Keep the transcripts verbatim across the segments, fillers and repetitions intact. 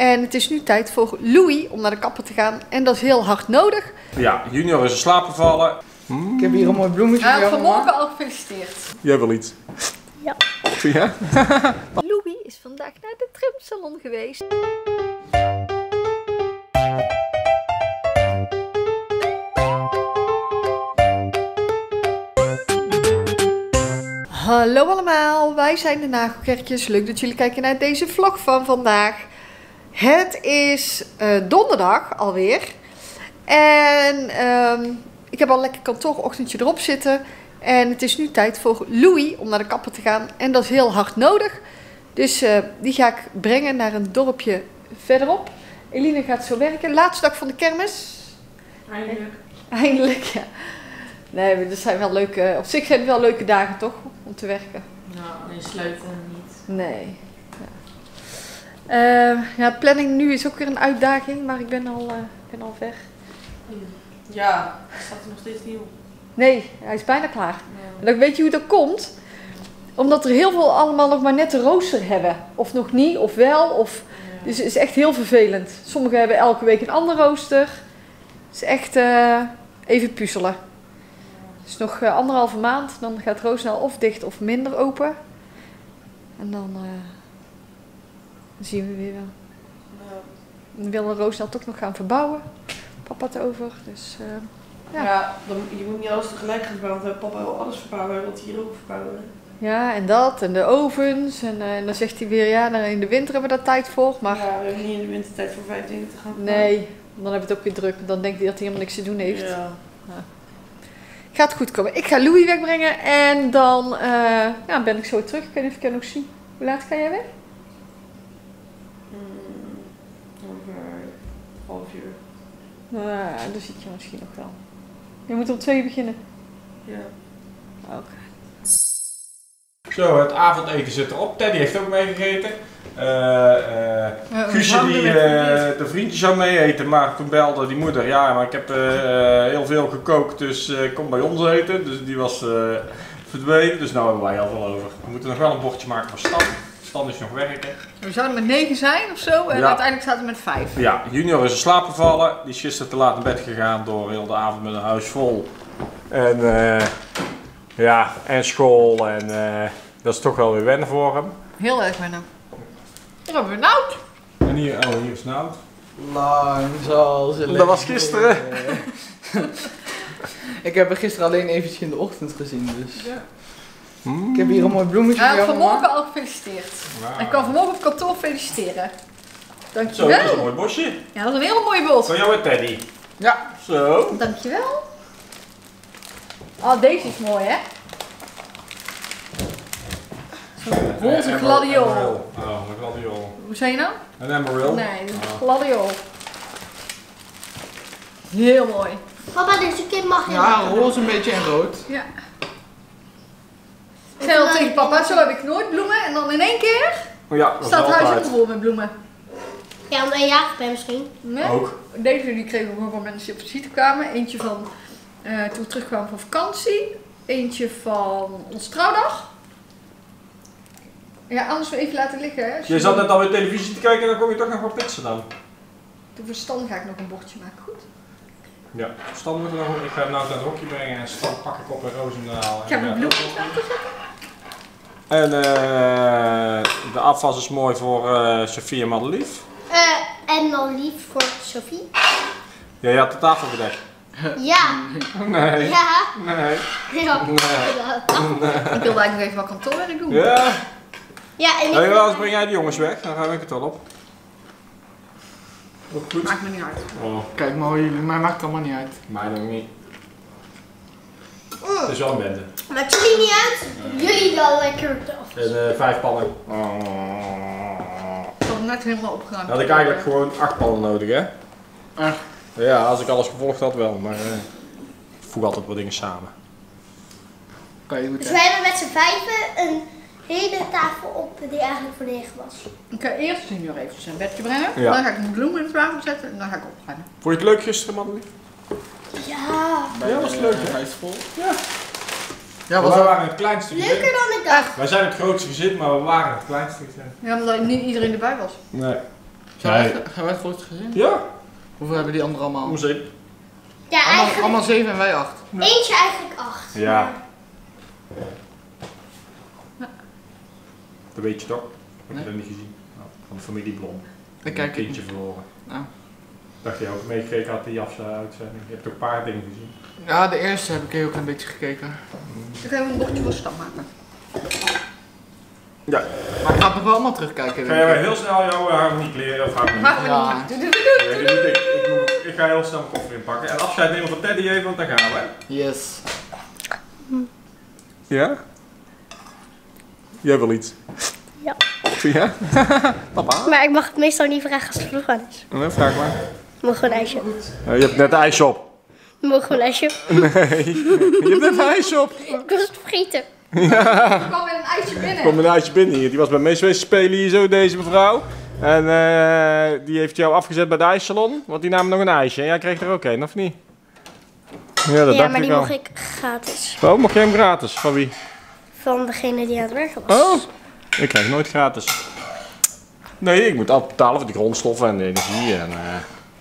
En het is nu tijd voor Louis om naar de kapper te gaan. En dat is heel hard nodig. Ja, Junior is in slaap gevallen. Mm. Ik heb hier een mooi bloemetje voor uh, jou, vanmorgen al gefeliciteerd. Jij wil iets? Ja. Ja? Louis is vandaag naar de trimsalon geweest. Hallo allemaal, wij zijn de Nagelkerkjes. Leuk dat jullie kijken naar deze vlog van vandaag. Het is uh, donderdag alweer. En um, ik heb al lekker kantoorochtendje erop zitten. En het is nu tijd voor Louis om naar de kapper te gaan. En dat is heel hard nodig. Dus uh, die ga ik brengen naar een dorpje verderop. Eline gaat zo werken. Laatste dag van de kermis. Eindelijk. Eindelijk, ja. Nee, dat zijn wel leuke, op zich zijn het wel leuke dagen toch, om te werken. Nou, alleen sleutelen niet. Nee. Ja. Uh, ja, planning nu is ook weer een uitdaging, maar ik ben al, uh, ben al ver. Ja, het staat er nog steeds niet op. Nee, hij is bijna klaar. Ja. En dan weet je hoe dat komt? Omdat er heel veel allemaal nog maar net de rooster hebben. Of nog niet, of wel. Of... Ja. Dus het is echt heel vervelend. Sommigen hebben elke week een ander rooster. Het is echt uh, even puzzelen. Het is nog uh, anderhalve maand, dan gaat Roosnel of dicht of minder open. En dan, uh, dan zien we weer wel. Ja. Dan wil Roosnel toch nog gaan verbouwen. Papa het over, dus uh, ja. Ja, dan, je moet niet alles tegelijk gaan verbouwen, want papa wil alles verbouwen, hij wil het hier ook verbouwen. Ja, en dat, en de ovens. En, uh, en dan zegt hij weer, ja, dan in de winter hebben we daar tijd voor. Maar ja, we hebben niet in de wintertijd voor vijf dingen te gaan verbouwen. nee, dan hebben we het ook weer druk. Dan denkt hij dat hij helemaal niks te doen heeft. Ja. Ja. Gaat goed komen. Ik ga Louis wegbrengen en dan uh, ja, ben ik zo terug. Ik weet niet of ik kan nog zien. Hoe laat ga jij weg? Hmm, over half uur. Nou, dan zie ik je misschien nog wel. Je moet om twee uur beginnen. Ja. Oké. Okay. Zo, het avondeten zit erop. Teddy heeft ook meegegeten. Uh, uh, uh, Guusje, die, uh, de vriendje zou mee eten, maar toen belde die moeder. Ja, maar ik heb uh, heel veel gekookt, dus uh, kom bij ons eten. Dus die was uh, verdwenen, dus nou hebben wij heel veel over. We moeten nog wel een bordje maken voor Stan. Stan is nog werken. We zouden met negen zijn of zo en ja. Uiteindelijk staat het met vijf. Ja, Junior is in slaap gevallen. Die is gisteren te laat in bed gegaan door heel de avond met een huis vol. En uh, ja, en school en uh, dat is toch wel weer wennen voor hem. Heel erg wennen. Hier hebben we Nout. En hier, oh, hier is Nout. Lang zal ze Dat was gisteren. Ik heb haar gisteren alleen eventjes in de ochtend gezien, dus. Ja. Hmm. Ik heb hier een mooi bloemetje voor jou. Ja, vanmorgen al gefeliciteerd. Wow. Ik kan vanmorgen op kantoor feliciteren. Dankjewel. Zo, dat is een mooi bosje. Ja, dat is een hele mooie bos. Van jou en Teddy. Ja. Zo. Dankjewel. Oh, deze is mooi, hè? Zo'n roze gladiool. Oh, een gladiool. Hoe zei je nou? Een emerald? Nee, een oh. gladiool. Heel mooi. Papa, deze kind mag je. Ja, roze een beetje en rood. Ja. Ik zei al tegen papa, zo heb ik nooit bloemen en dan in één keer Oh ja, dat staat is huis altijd. ook vol met bloemen. Ja, omdat je jarig bent misschien. Nee? Ook. Deze die kregen we gewoon van mensen die op visite kwamen. Eentje van uh, toen we terugkwamen van vakantie. Eentje van onze trouwdag. Ja, anders we even laten liggen. Hè. Je zat net alweer televisie te kijken en dan kom je toch nog wat pizza dan. Toen voor Stan ga ik nog een bordje maken, goed? Ja, Stan moet er nog, ik ga hem nou naar het hokje brengen en Stan pak ik op een Roosendaal. Ik heb mijn bloempjes laten zetten. En uh, de afwas is mooi voor uh, Sofie en Madelief. Uh, en dan lief voor Sophie. Ja, je had de tafel gedekt. Ja. Nee. Ja. Nee. Ja. Nee. Ik wilde eigenlijk nog even wat kantoorwerk doen. Ja. Ja, en ik... Hey, anders breng jij de jongens weg, dan ga ik het wel op. Ook goed. Maakt me niet uit. Oh, Kijk maar, jullie, mij maakt het allemaal niet uit. mij nog niet. Mm. Het is wel een bende. Maakt jullie niet uit? Jullie dan lekker af. En uh, vijf pannen. Oh. Ik had hem net helemaal opgeruimd. Dan had ik eigenlijk gewoon acht pannen nodig, hè? Echt? Ja, als ik alles gevolgd had wel, maar uh, ik voeg altijd wat dingen samen. Kan je goed, Dus hè? wij hebben met z'n vijven een hele tafel op die eigenlijk voor negen was. Ik ga eerst Junior even zijn bedje brengen. Ja. Dan ga ik een bloem in het water zetten en dan ga ik opruimen. Vond je het leuk gisteren, Madelief? Ja. Ja, was leuk, hè? Hij is vol. Ja. Ja, We was ook. waren het kleinste gezin. Leuker dan ik dacht. Wij zijn het grootste gezin, maar we waren het kleinste gezin. Ja, omdat niet iedereen erbij was. Nee. Zijn Nee. wij, zijn wij het grootste gezin? Ja, Hoeveel hebben die anderen allemaal? om zeep. Ja, Allemaal, eigenlijk allemaal zeven en wij acht. eentje eigenlijk acht. Ja. Dat weet je toch? Heb je Nee. dat niet gezien? Nou, van de familie Blom. Ik kijk een kindje het verloren. Nou. Dacht je ook meegekeken had die afzending? Je hebt ook een paar dingen gezien. Ja, de eerste heb ik heel klein beetje gekeken. Dan gaan we een bordje voor Stam maken. Ja. Maar ik ga het nog wel allemaal terugkijken. Ga denk jij ik. heel snel jouw harmonie kleren of harmonie? Maken we Ja. niet. Doe, doe, doe, doe. Nee, dat niet ik. Ik, moet- ik ga heel snel mijn koffer inpakken. En afscheid nemen van Teddy even, want dan gaan we. Yes. Ja? Jij wil iets? Ja. Ja? Papa? Maar ik mag het meestal niet vragen als het vroeg aan is. Nee, vraag maar. Mogen we een ijsje? Uh, je hebt net ijsje op. Mogen we een ijsje? Nee, je hebt net ijsje op. Ik was het vergeten. Ik kwam met een ijsje binnen. Kom een ijsje binnen hier. Die was bij mij geweest spelen hier zo, deze mevrouw. En eh, die heeft jou afgezet bij de ijssalon, want die nam nog een ijsje. En jij kreeg er ook een, of niet? Ja, dat Ja, dacht maar ik die al. mocht ik gratis. Oh, mocht jij hem gratis? Van wie? Van degene die aan het werken was. Oh, ik krijg nooit gratis. Nee, ik moet altijd betalen voor die grondstoffen en de energie. En, eh,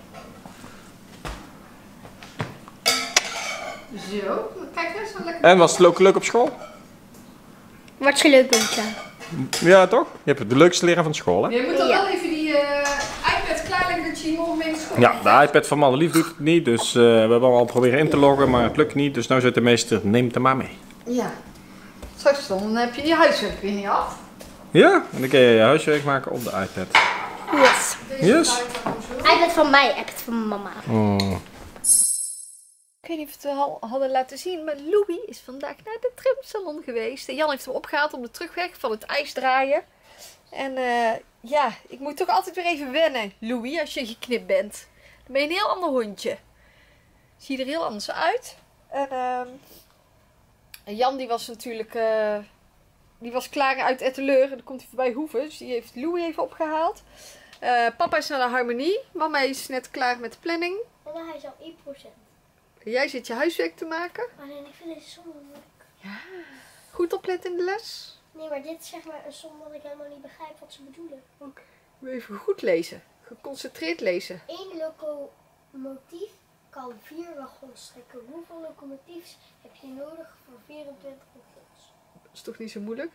Zo, kijk eens, zo lekker. en was het ook leuk op school? Wat is leuk met jou? Ja, toch? Je hebt de leukste leraar van school, hè? Je moet dan Ja. wel even die eh, iPad klaarleggen dat je hier morgen mee naar school Ja, de iPad van Madelief doet het niet, dus eh, we hebben allemaal proberen in te loggen, maar het lukt niet. Dus nu zit de meester, neem het er maar mee. Ja. Straks dan heb je je huiswerk weer niet af. Ja, en dan kun je je huiswerk maken op de iPad. Yes. Yes. iPad van mij, iPad van mama. Oh. Ik weet niet of we het al hadden laten zien, maar Louis is vandaag naar de trimsalon geweest. En Jan heeft hem opgehaald op de terugweg van het ijsdraaien. En eh, ja, ik moet toch altijd weer even wennen, Louis, als je geknipt bent. Dan ben je een heel ander hondje. Zie je er heel anders uit. En, ehm, en Jan die was natuurlijk, eh, die was klaar uit Etteleur. En dan komt hij voorbij Hoeven, dus die heeft Louis even opgehaald. Eh, papa is naar de Harmonie. Mama is net klaar met de planning. Mama, hij is al één procent. Jij zit je huiswerk te maken. Alleen ik vind deze som moeilijk. Goed opletten in de les. Nee, maar dit is zeg maar een som dat ik helemaal niet begrijp wat ze bedoelen. Even goed lezen. Geconcentreerd lezen. Eén locomotief kan vier wagons trekken. Hoeveel locomotiefs heb je nodig voor vierentwintig wagons? Dat is toch niet zo moeilijk?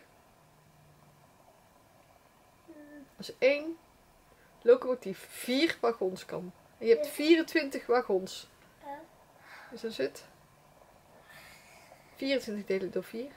Als één locomotief vier wagons kan. En je hebt vierentwintig wagons. Ja. Dus dan zit vierentwintig delen door vier.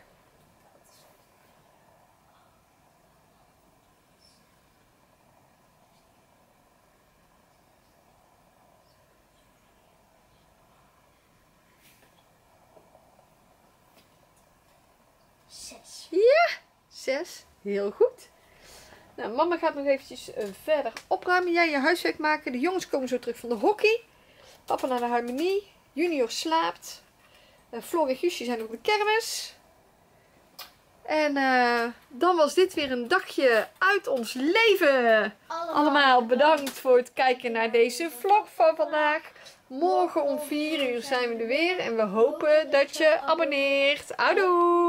Zes. Zes. Heel goed. Nou, mama gaat nog eventjes uh, verder opruimen. Jij je huiswerk maken. De jongens komen zo terug van de hockey. Papa naar de Harmonie. Junior slaapt. Uh, Floor en Guusje zijn op de kermis. En uh, dan was dit weer een dagje uit ons leven. Allemaal, Allemaal bedankt voor het kijken naar deze vlog van vandaag. Morgen om vier uur zijn we er weer. En we hopen dat je abonneert. Houdoe!